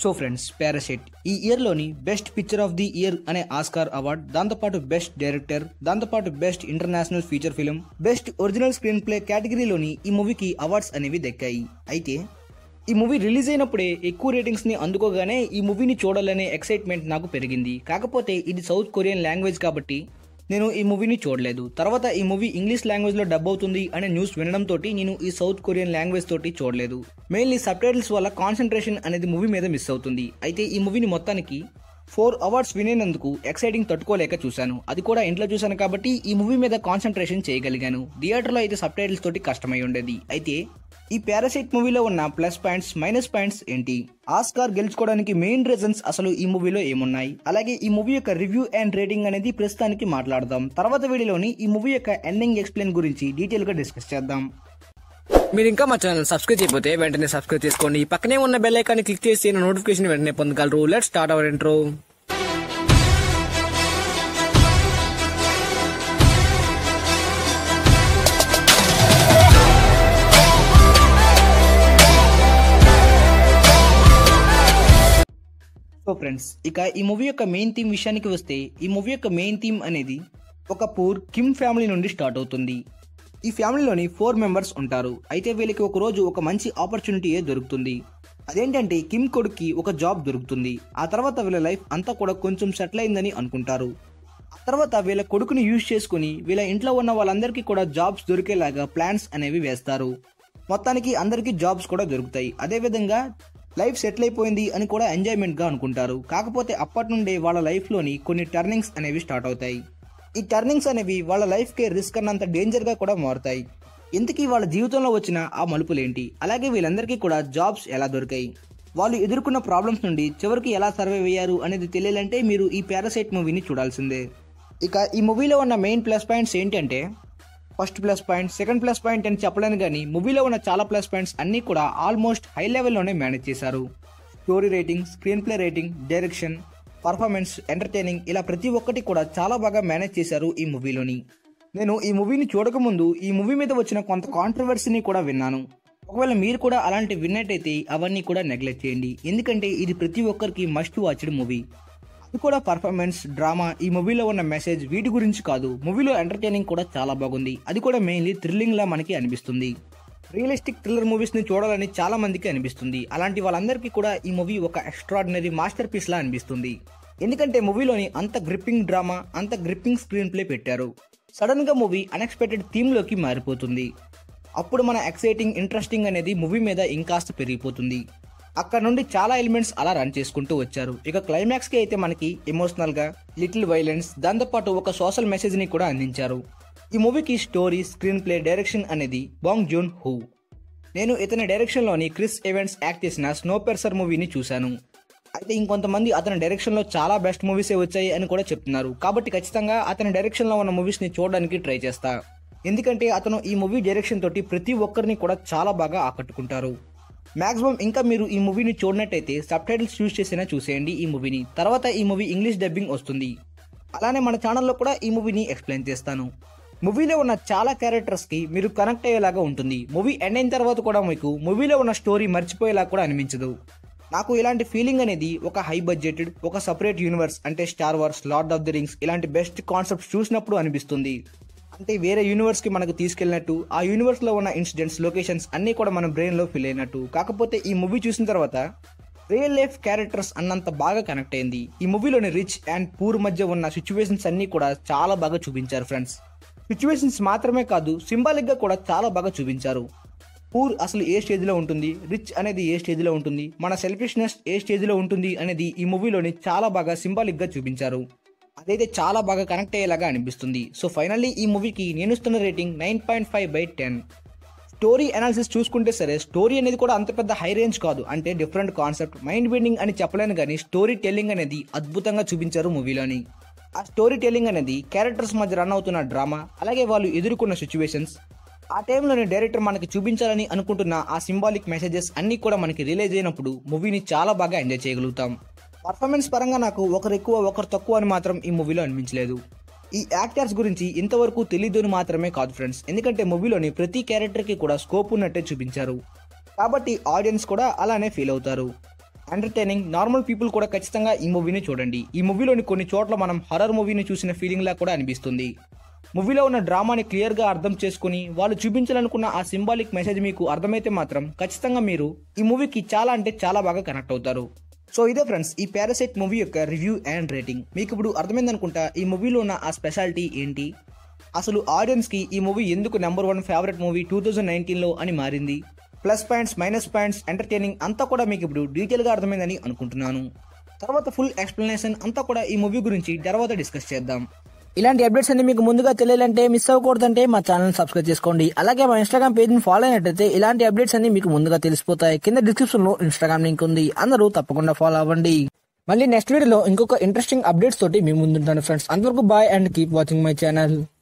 So friends, parasite ఈ ఇయర్లోని best picture of the year అనే ఆస్కార్ అవార్డ్, దాంతోపాటు బెస్ట్ డైరెక్టర్, దాంతోపాటు best international feature film, best original screenplay కేటగిరీలోని ఈ మూవీకి అవార్డ్స్ అనేవి దక్కాయి. అయితే ఈ మూవీ రిలీజ్ అయినప్పుడే ఎక్కువ రేటింగ్స్ ని అందుకోగానే ఈ మూవీని చూడాలనే ఎక్సైట్మెంట్ నాకు పెరిగింది. కాకపోతే ఇది సౌత్ కొరియన్ లాంగ్వేజ్ కాబట్టి నేను ఈ మూవీని చూడలేదు. తర్వాత ఈ మూవీ ఇంగ్లీష్ లాంగ్వేజ్ లో డబ్ అవుతుంది అనే న్యూస్ వినడంతో నేను ఈ సౌత్ కొరియన్ లాంగ్వేజ్ తోటి చూడలేదు. మెయిన్లీ సబ్ టైటిల్స్ వల్ల కాన్సన్ట్రేషన్ అనేది మూవీ మీద మిస్ అవుతుంది. అయితే ఈ మూవీని మొత్తానికి 4 అవార్డ్స్ వినేందుకు ఎక్సైటింగ్ తట్టుకోలేక చూశాను. అది కూడా ఇంట్లో చూశాను కాబట్టి ఈ మూవీ మీద కాన్సన్ట్రేషన్ చేయగలిగాను. థియేటర్లో అయితే సబ్ టైటిల్స్ తోటి కష్టమై ఉండేది. అయితే ఈ పారాసైట్ మూవీలో ఉన్న ప్లస్ పాయింట్స్, మైనస్ పాయింట్స్ ఏంటి, ఆస్కార్ గెలుచుకోవడానికి మెయిన్ రీజన్స్ అసలు ఈ మూవీలో ఏమున్నాయి, అలాగే ఈ మూవీ యొక్క రివ్యూ అండ్ రేటింగ్ అనేది ప్రస్తుతానికి మాట్లాడదాం. తర్వాత వీడియోలోని ఈ మూవీ యొక్క ఎండింగ్ ఎక్స్ప్లెయిన్ గురించి డీటెయిల్ గా డిస్కస్ చేద్దాం. మీరు ఇంకా మా ఛానల్ సబ్స్క్రైబ్ చేయకపోతే వెంటనే సబ్స్క్రైబ్ చేసుకోండి. పక్కనే ఉన్న బెల్ ఐకాన్ క్లిక్ చేసి నోటిఫికేషన్ వెంటనే పొందగలరు. Let's start our intro. So friends, ఇక ఈ మూవీ యొక్క మెయిన్ థీమ్ విషయానికి వస్తే, ఈ మూవీ యొక్క మెయిన్ థీమ్ అనేది ఒక పూర్ కిమ్ ఫ్యామిలీ నుండి స్టార్ట్ అవుతుంది. ఈ ఫ్యామిలీలోని 4 మెంబర్స్ ఉంటారు. అయితే వీళ్ళకి ఒక రోజు ఒక మంచి ఆపర్చునిటీయే దొరుకుతుంది. అదేంటంటే కిమ్ కొడుక్కి ఒక జాబ్ దొరుకుతుంది. ఆ తర్వాత వీళ్ళ లైఫ్ అంతా కూడా కొంచెం సెటిల్ అయిందని అనుకుంటారు. ఆ తర్వాత వీళ్ళ కొడుకుని యూజ్ చేసుకుని వీళ్ళ ఇంట్లో ఉన్న వాళ్ళందరికీ కూడా జాబ్స్ దొరికేలాగా ప్లాన్స్ అనేవి వేస్తారు. మొత్తానికి అందరికీ జాబ్స్ కూడా దొరుకుతాయి. అదేవిధంగా లైఫ్ సెటిల్ అయిపోయింది అని కూడా ఎంజాయ్మెంట్ గా అనుకుంటారు. కాకపోతే అప్పటి నుండే వాళ్ళ లైఫ్ లోని కొన్ని టర్నింగ్స్ అనేవి స్టార్ట్ అవుతాయి. ఈ టర్నింగ్స్ అనేవి వాళ్ళ లైఫ్ కే రిస్క్ అన్నంత డేంజర్ గా కూడా మారుతాయి. ఇంతకీ వాళ్ళ జీవితంలో వచ్చిన ఆ మలుపులేంటి, అలాగే వీళ్ళందరికీ కూడా జాబ్స్ ఎలా దొరికాయి, వాళ్ళు ఎదుర్కొన్న ప్రాబ్లమ్స్ నుండి చివరికి ఎలా సర్వైవ్ అయ్యారు అనేది తెలియాలంటే మీరు ఈ పారాసైట్ మూవీని చూడాల్సిందే. ఇక ఈ మూవీలో ఉన్న మెయిన్ ప్లస్ పాయింట్స్ ఏంటంటే, first plus point, second plus point అని చెప్పలేను కానీ మూవీలో ఉన్న చాలా ప్లస్ పాయింట్స్ అన్ని కూడా ఆల్మోస్ట్ హై లెవెల్లోనే మేనేజ్ చేశారు. Story rating, screenplay rating, direction, performance, entertaining, ఇలా ప్రతి ఒక్కటి కూడా చాలా బాగా మేనేజ్ చేశారు ఈ మూవీలోని. నేను ఈ మూవీని చూడకముందు ఈ మూవీ మీద వచ్చిన కొంత కాంట్రవర్సీని కూడా విన్నాను. ఒకవేళ మీరు కూడా అలాంటి విన్నట్టయితే అవన్నీ కూడా నెగ్లెక్ట్ చేయండి. ఎందుకంటే ఇది ప్రతి ఒక్కరికి మస్ట్ వాచ్డ్ మూవీ. అది కూడా పర్ఫార్మెన్స్, డ్రామా, ఈ మూవీలో ఉన్న మెసేజ్, వీటి గురించి కాదు. మూవీలో ఎంటర్టైనింగ్ కూడా చాలా బాగుంది. అది కూడా మెయిన్లీ థ్రిల్లింగ్ లా మనకి అనిపిస్తుంది. రియలిస్టిక్ థ్రిల్లర్ మూవీస్ ని చూడాలని చాలా మందికి అనిపిస్తుంది. అలాంటి వాళ్ళందరికీ కూడా ఈ మూవీ ఒక ఎక్స్ట్రాడినరీ మాస్టర్ పీస్ లా అనిపిస్తుంది. ఎందుకంటే మూవీలోని అంత గ్రిప్పింగ్ డ్రామా, అంత గ్రిప్పింగ్ స్క్రీన్ ప్లే పెట్టారు. సడన్ గా మూవీ అన్ఎక్స్పెక్టెడ్ థీమ్ లోకి మారిపోతుంది. అప్పుడు మన ఎక్సైటింగ్, ఇంట్రెస్టింగ్ అనేది మూవీ మీద ఇంకాస్త పెరిగిపోతుంది. అక్కడ నుండి చాలా ఎలిమెంట్స్ అలా రన్ చేసుకుంటూ వచ్చారు. ఇక క్లైమాక్స్ కి అయితే మనకి ఎమోషనల్ గా లిటిల్ వైలెన్స్, దాంతోపాటు ఒక సోషల్ మెసేజ్ ని కూడా అందించారు. ఈ మూవీకి స్టోరీ, స్క్రీన్ ప్లే, డైరెక్షన్ అనేది బాంగ్ జూన్ హూ. నేను ఇతని డైరెక్షన్ లోని క్రిస్ ఎవెన్స్ యాక్ట్ చేసిన స్నోపర్సర్ మూవీని చూశాను. అయితే ఇంకొంతమంది అతని డైరెక్షన్ లో చాలా బెస్ట్ మూవీసే వచ్చాయి అని కూడా చెప్తున్నారు. కాబట్టి ఖచ్చితంగా అతని డైరెక్షన్ లో ఉన్న మూవీస్ ని చూడడానికి ట్రై చేస్తా. ఎందుకంటే అతను ఈ మూవీ డైరెక్షన్ తోటి ప్రతి ఒక్కరిని కూడా చాలా బాగా ఆకట్టుకుంటారు. మాక్సిమం ఇంకా మీరు ఈ మూవీని చూడనట్టయితే సబ్ టైటిల్స్ యూజ్ చేసినా చూసేయండి ఈ మూవీని. తర్వాత ఈ మూవీ ఇంగ్లీష్ డబ్బింగ్ వస్తుంది. అలానే మన ఛానల్లో కూడా ఈ మూవీని ఎక్స్ప్లెయిన్ చేస్తాను. మూవీలో ఉన్న చాలా క్యారెక్టర్స్ కి మీరు కనెక్ట్ అయ్యేలాగా ఉంటుంది. మూవీ ఎండ్ అయిన తర్వాత కూడా మీకు మూవీలో ఉన్న స్టోరీ మర్చిపోయేలా కూడా అనిపించదు. నాకు ఇలాంటి ఫీలింగ్ అనేది ఒక హై బడ్జెటెడ్, ఒక సపరేట్ యూనివర్స్ అంటే Star Wars, Lord of the Rings ఇలాంటి బెస్ట్ కాన్సెప్ట్స్ చూసినప్పుడు అనిపిస్తుంది. అంటే వేరే యూనివర్స్ కి మనకు తీసుకెళ్ళినట్టు, ఆ యూనివర్స్ లో ఉన్న ఇన్సిడెంట్స్, లొకేషన్స్ అన్ని కూడా మన బ్రెయిన్ లో ఫీల్ అయినట్టు. కాకపోతే ఈ మూవీ చూసిన తర్వాత రియల్ లైఫ్ క్యారెక్టర్స్ అన్నంత బాగా కనెక్ట్ అయింది. ఈ మూవీలోని రిచ్ అండ్ పూర్ మధ్య ఉన్న సిచ్యువేషన్స్ అన్ని కూడా చాలా బాగా చూపించారు ఫ్రెండ్స్. సిచ్యువేషన్స్ మాత్రమే కాదు, సింబాలిక్ గా కూడా చాలా బాగా చూపించారు. పూర్ అసలు ఏ స్టేజ్ లో ఉంటుంది, రిచ్ అనేది ఏ స్టేజ్ లో ఉంటుంది, మన సెల్ఫిష్నెస్ ఏ స్టేజ్ లో ఉంటుంది అనేది ఈ మూవీలోని చాలా బాగా సింబాలిక్ గా చూపించారు. అదైతే చాలా బాగా కనెక్ట్ అయ్యేలాగా అనిపిస్తుంది. సో ఫైనల్లీ ఈ మూవీకి నేను ఇస్తున్న రేటింగ్ 9.5/10. స్టోరీ అనాలిసిస్ చూసుకుంటే సరే, స్టోరీ అనేది కూడా అంత పెద్ద హై రేంజ్ కాదు. అంటే డిఫరెంట్ కాన్సెప్ట్, మైండ్ బెండింగ్ అని చెప్పలేను కానీ స్టోరీ టెల్లింగ్ అనేది అద్భుతంగా చూపించారు మూవీలోని. ఆ స్టోరీ టెల్లింగ్ అనేది క్యారెక్టర్స్ మధ్య రన్ అవుతున్న డ్రామా, అలాగే వాళ్ళు ఎదుర్కొన్న సిచ్యువేషన్స్, ఆ టైంలోని డైరెక్టర్ మనకి చూపించాలని అనుకుంటున్న ఆ సింబాలిక్ మెసేజెస్ అన్ని కూడా మనకి రిలీజ్ అయినప్పుడు మూవీని చాలా బాగా ఎంజాయ్ చేయగలుగుతాం. పర్ఫార్మెన్స్ పరంగా నాకు ఒకరు ఎక్కువ ఒకరు తక్కువ అని మాత్రం ఈ మూవీలో అనిపించలేదు. ఈ యాక్టర్స్ గురించి ఇంతవరకు తెలియదు అని మాత్రమే కాదు ఫ్రెండ్స్, ఎందుకంటే మూవీలోని ప్రతి క్యారెక్టర్ కి కూడా స్కోప్ ఉన్నట్టే చూపించారు. కాబట్టి ఆడియన్స్ కూడా అలానే ఫీల్ అవుతారు. ఎంటర్టైనింగ్, నార్మల్ పీపుల్ కూడా ఖచ్చితంగా ఈ మూవీని చూడండి. ఈ మూవీలోని కొన్ని చోట్ల మనం హర్రర్ మూవీని చూసిన ఫీలింగ్ లా కూడా అనిపిస్తుంది. మూవీలో ఉన్న డ్రామాని క్లియర్గా అర్థం చేసుకుని వాళ్ళు చూపించాలనుకున్న ఆ సింబాలిక్ మెసేజ్ మీకు అర్థమైతే మాత్రం ఖచ్చితంగా మీరు ఈ మూవీకి చాలా అంటే చాలా బాగా కనెక్ట్ అవుతారు. సో ఇదే ఫ్రెండ్స్ ఈ పారాసైట్ మూవీ యొక్క రివ్యూ అండ్ రేటింగ్. మీకు ఇప్పుడు అర్థమైందనుకుంటా ఈ మూవీలో ఉన్న ఆ స్పెషాలిటీ ఏంటి, అసలు ఆడియన్స్కి ఈ మూవీ ఎందుకు నెంబర్ 1 ఫేవరెట్ మూవీ 2019లో అని మారింది, plus points minus points entertaining అంతా కూడా మీకు ఇప్పుడు డీటెయిల్గా అర్థమైందని అనుకుంటున్నాను. తర్వాత ఫుల్ ఎక్స్ప్లెనేషన్ అంతా కూడా ఈ మూవీ గురించి తర్వాత డిస్కస్ చేద్దాం. ఇలాంటి అప్డేట్స్ అన్ని మీకు ముందుగా తెలియాలంటే, మిస్ అవ్వకూడదంటే మా ఛానల్ సబ్స్క్రైబ్ చేసుకోండి. అలాగే మా ఇన్స్టాగ్రామ్ పేజ్ ని ఫాలో అయినట్టయితే ఇలాంటి అప్డేట్స్ అన్ని మీకు ముందుగా తెలిసిపోతాయి. కింద డిస్క్రిప్షన్ లో ఇన్స్టాగ్రామ్ లింక్ ఉంది, అందరూ తప్పకుండా ఫాలో అవ్వండి. మళ్ళీ నెక్స్ట్ వీడియోలో ఇంకొక ఇంట్రెస్టింగ్ అప్డేట్స్ తోటి మీ ముందుంటాను ఫ్రెండ్స్. అంతవరకు bye and keep watching my channel.